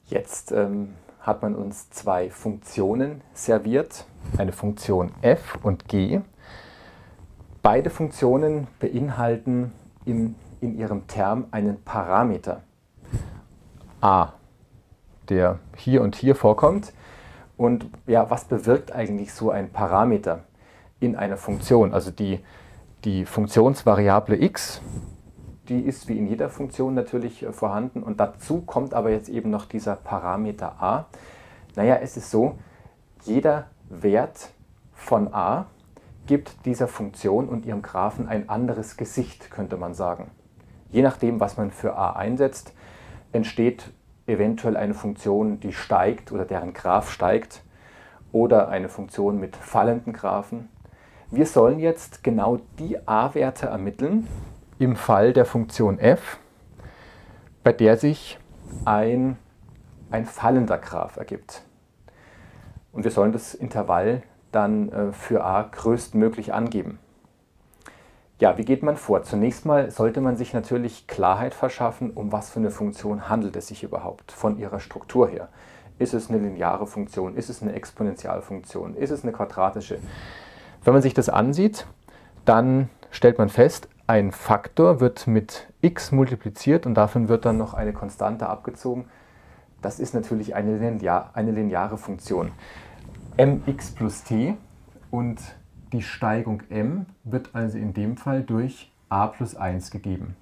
Jetzt hat man uns zwei Funktionen serviert, eine Funktion f und g. Beide Funktionen beinhalten in ihrem Term einen Parameter a, der hier und hier vorkommt. Und ja, was bewirkt eigentlich so ein Parameter in einer Funktion? Also die Funktionsvariable x, die ist wie in jeder Funktion natürlich vorhanden, und dazu kommt aber jetzt eben noch dieser Parameter a. Naja, es ist so, jeder Wert von a gibt dieser Funktion und ihrem Graphen ein anderes Gesicht, könnte man sagen. Je nachdem, was man für a einsetzt, entsteht eventuell eine Funktion, die steigt oder deren Graph steigt, oder eine Funktion mit fallenden Graphen. Wir sollen jetzt genau die a-Werte ermitteln im Fall der Funktion f, bei der sich ein fallender Graph ergibt. Und wir sollen das Intervall dann für a größtmöglich angeben. Ja, wie geht man vor? Zunächst mal sollte man sich natürlich Klarheit verschaffen, um was für eine Funktion handelt es sich überhaupt von ihrer Struktur her. Ist es eine lineare Funktion? Ist es eine Exponentialfunktion? Ist es eine quadratische? Wenn man sich das ansieht, dann stellt man fest, ein Faktor wird mit x multipliziert und davon wird dann noch eine Konstante abgezogen. Das ist natürlich eine lineare Funktion. Mx plus t, und die Steigung m wird also in dem Fall durch a plus 1 gegeben.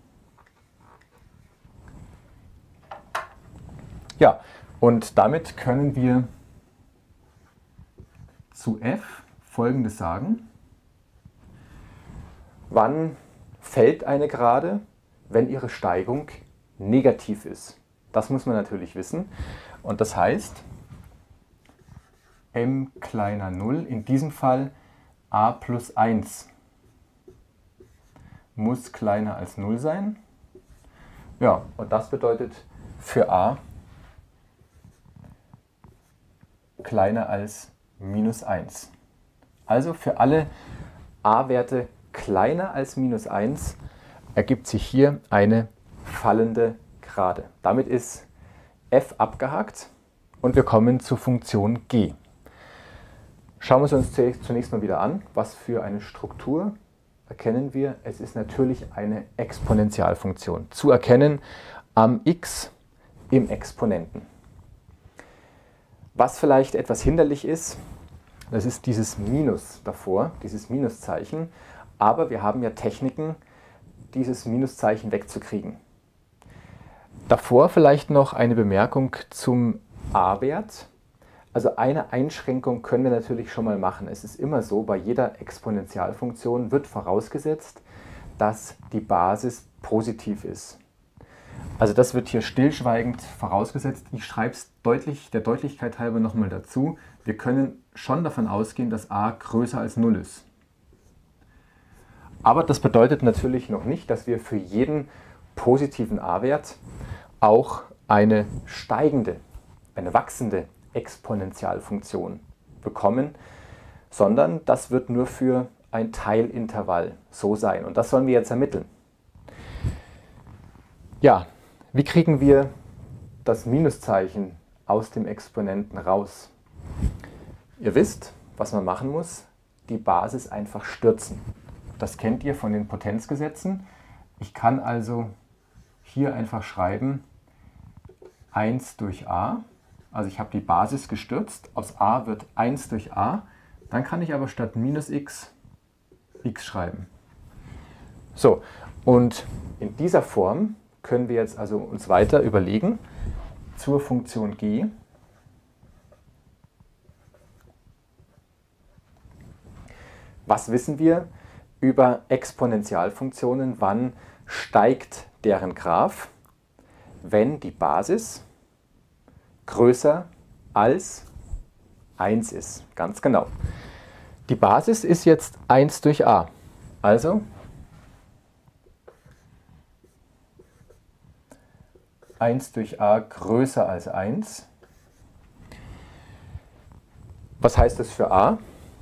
Ja, und damit können wir zu f Folgendes sagen. Wann fällt eine Gerade? Wenn ihre Steigung negativ ist. Das muss man natürlich wissen. Und das heißt, m kleiner 0, in diesem Fall a plus 1 muss kleiner als 0 sein. Ja, und das bedeutet für a kleiner als minus 1. Also für alle a-Werte kleiner als minus 1 ergibt sich hier eine fallende Gerade. Damit ist f abgehakt und wir kommen zur Funktion g. Schauen wir uns zunächst mal wieder an, was für eine Struktur erkennen wir. Es ist natürlich eine Exponentialfunktion. Zu erkennen am x im Exponenten. Was vielleicht etwas hinderlich ist, das ist dieses Minus davor, dieses Minuszeichen. Aber wir haben ja Techniken, dieses Minuszeichen wegzukriegen. Davor vielleicht noch eine Bemerkung zum a-Wert. Also eine Einschränkung können wir natürlich schon mal machen. Es ist immer so, bei jeder Exponentialfunktion wird vorausgesetzt, dass die Basis positiv ist. Also das wird hier stillschweigend vorausgesetzt. Ich schreibe es der Deutlichkeit halber nochmal dazu. Wir können schon davon ausgehen, dass a größer als 0 ist. Aber das bedeutet natürlich noch nicht, dass wir für jeden positiven a-Wert auch eine steigende, eine wachsende Exponentialfunktion bekommen, sondern das wird nur für ein Teilintervall so sein. Und das sollen wir jetzt ermitteln. Ja, wie kriegen wir das Minuszeichen aus dem Exponenten raus? Ihr wisst, was man machen muss, die Basis einfach stürzen. Das kennt ihr von den Potenzgesetzen. Ich kann also hier einfach schreiben 1 durch a. Also ich habe die Basis gestürzt, aus a wird 1 durch a. Dann kann ich aber statt minus x, x schreiben. So, und in dieser Form können wir jetzt also uns weiter überlegen zur Funktion g. Was wissen wir über Exponentialfunktionen? Wann steigt deren Graph? Wenn die Basis größer als 1 ist. Ganz genau. Die Basis ist jetzt 1 durch a. Also 1 durch a größer als 1. Was heißt das für a?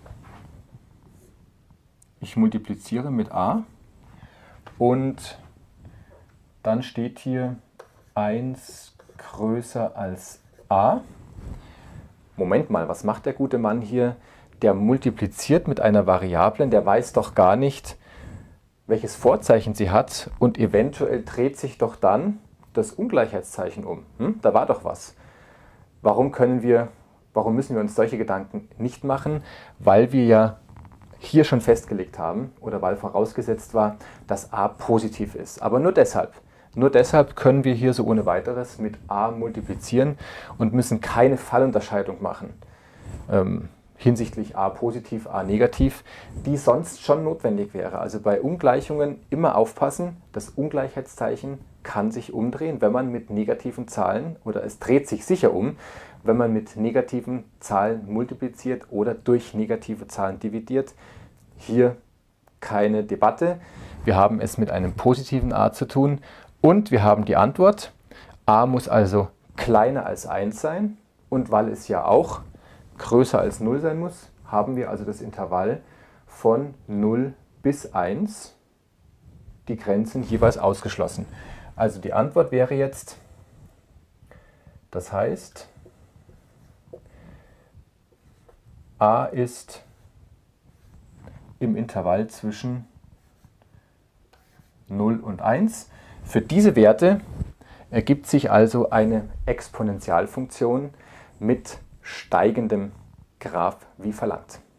Ich multipliziere mit a und dann steht hier 1 größer als a. Moment mal, was macht der gute Mann hier? Der multipliziert mit einer Variablen, der weiß doch gar nicht, welches Vorzeichen sie hat und eventuell dreht sich doch dann das Ungleichheitszeichen um. Da war doch was. Warum müssen wir uns solche Gedanken nicht machen? Weil wir ja hier schon festgelegt haben oder weil vorausgesetzt war, dass a positiv ist. Aber nur deshalb. Nur deshalb können wir hier so ohne weiteres mit a multiplizieren und müssen keine Fallunterscheidung machen hinsichtlich a positiv, a negativ, die sonst schon notwendig wäre. Also bei Ungleichungen immer aufpassen, das Ungleichheitszeichen kann sich umdrehen, wenn man mit negativen Zahlen, oder es dreht sich sicher um, wenn man mit negativen Zahlen multipliziert oder durch negative Zahlen dividiert. Hier keine Debatte. Wir haben es mit einem positiven a zu tun und wir haben die Antwort. A muss also kleiner als 1 sein und weil es ja auch größer als 0 sein muss, haben wir also das Intervall von 0 bis 1, die Grenzen jeweils ausgeschlossen. Also die Antwort wäre jetzt, das heißt, a ist im Intervall zwischen 0 und 1. Für diese Werte ergibt sich also eine Exponentialfunktion mit steigendem Graph wie verlangt.